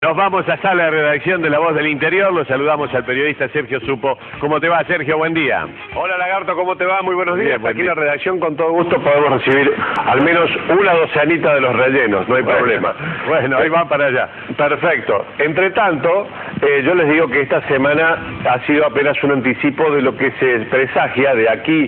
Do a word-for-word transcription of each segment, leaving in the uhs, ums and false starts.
Nos vamos a sala de redacción de La Voz del Interior, los saludamos al periodista Sergio Supo. ¿Cómo te va, Sergio? Buen día. Hola, Lagarto, ¿cómo te va? Muy buenos días. Bien, Aquí día. en la redacción, con todo gusto, podemos recibir al menos una docenita de los rellenos, no hay bueno, problema. Bueno, ahí va para allá. Perfecto. Entre tanto, eh, yo les digo que esta semana ha sido apenas un anticipo de lo que se presagia de aquí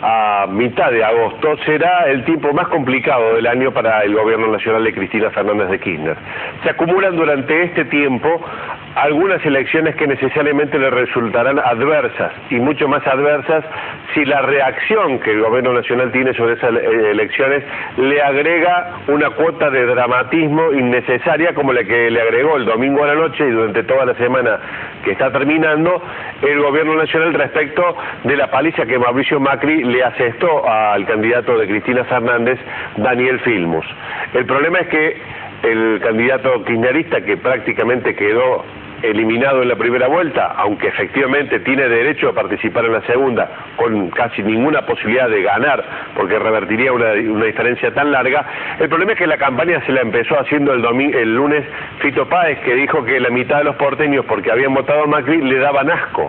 a mitad de agosto. Será el tiempo más complicado del año para el gobierno nacional de Cristina Fernández de Kirchner. Se acumulan durante este tiempo algunas elecciones que necesariamente le resultarán adversas, y mucho más adversas si la reacción que el gobierno nacional tiene sobre esas elecciones le agrega una cuota de dramatismo innecesaria como la que le agregó el domingo a la noche y durante toda la semana que está terminando el gobierno nacional respecto de la paliza que Mauricio Macri le asestó al candidato de Cristina Fernández, Daniel Filmus. El problema es que el candidato kirchnerista, que prácticamente quedó eliminado en la primera vuelta, aunque efectivamente tiene derecho a participar en la segunda, con casi ninguna posibilidad de ganar, porque revertiría una, una diferencia tan larga. El problema es que la campaña se la empezó haciendo el, domingo, el lunes Fito Páez, que dijo que la mitad de los porteños, porque habían votado a Macri, le daban asco.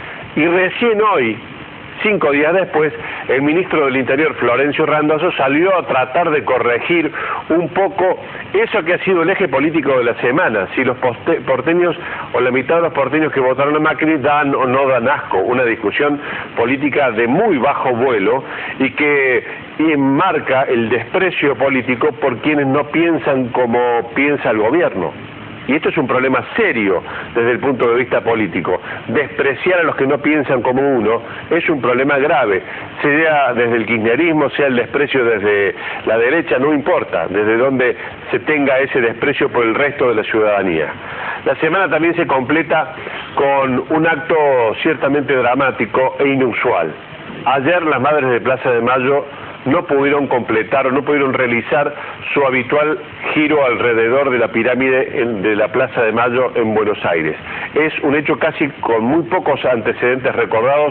Y recién hoy, cinco días después, el ministro del Interior, Florencio Randazzo, salió a tratar de corregir un poco eso que ha sido el eje político de la semana, si los porteños o la mitad de los porteños que votaron a Macri dan o no dan asco, una discusión política de muy bajo vuelo y que enmarca el desprecio político por quienes no piensan como piensa el gobierno. Y esto es un problema serio desde el punto de vista político. Despreciar a los que no piensan como uno es un problema grave. Sea desde el kirchnerismo, sea el desprecio desde la derecha, no importa, desde donde se tenga ese desprecio por el resto de la ciudadanía. La semana también se completa con un acto ciertamente dramático e inusual. Ayer las madres de Plaza de Mayo no pudieron completar o no pudieron realizar su habitual giro alrededor de la pirámide en, de la Plaza de Mayo en Buenos Aires. Es un hecho casi con muy pocos antecedentes recordados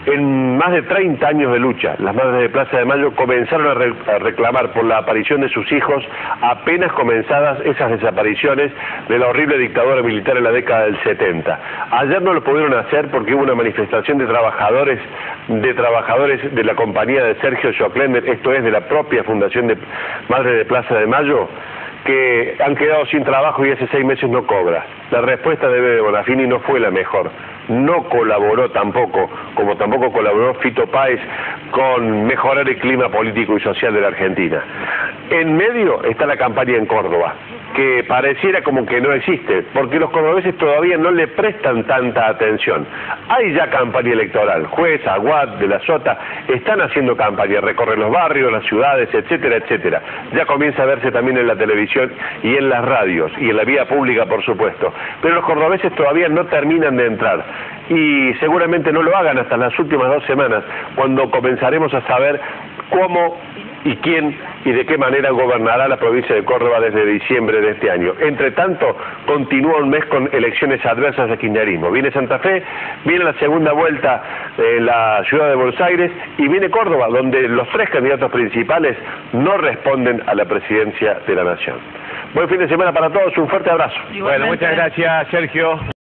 en más de treinta años de lucha. Las madres de Plaza de Mayo comenzaron a, re, a reclamar por la aparición de sus hijos apenas comenzadas esas desapariciones de la horrible dictadura militar en la década del setenta. Ayer no lo pudieron hacer porque hubo una manifestación de trabajadores de trabajadores de la compañía de Sergio Joclender, esto es de la propia Fundación de Madres de Plaza de Mayo, que han quedado sin trabajo y hace seis meses no cobra. La respuesta de Bebe Bonafini no fue la mejor. No colaboró tampoco, como tampoco colaboró Fito Páez, con mejorar el clima político y social de la Argentina. En medio está la campaña en Córdoba, que pareciera como que no existe, porque los cordobeses todavía no le prestan tanta atención. Hay ya campaña electoral, Juez, Aguad, De la Sota, están haciendo campaña, recorren los barrios, las ciudades, etcétera, etcétera. Ya comienza a verse también en la televisión y en las radios, y en la vía pública, por supuesto. Pero los cordobeses todavía no terminan de entrar, y seguramente no lo hagan hasta las últimas dos semanas, cuando comenzaremos a saber cómo y quién y de qué manera gobernará la provincia de Córdoba desde diciembre de este año. Entre tanto, continúa un mes con elecciones adversas de kirchnerismo. Viene Santa Fe, viene la segunda vuelta en la ciudad de Buenos Aires y viene Córdoba, donde los tres candidatos principales no responden a la presidencia de la Nación. Buen fin de semana para todos, un fuerte abrazo. Bueno, muchas gracias, Sergio.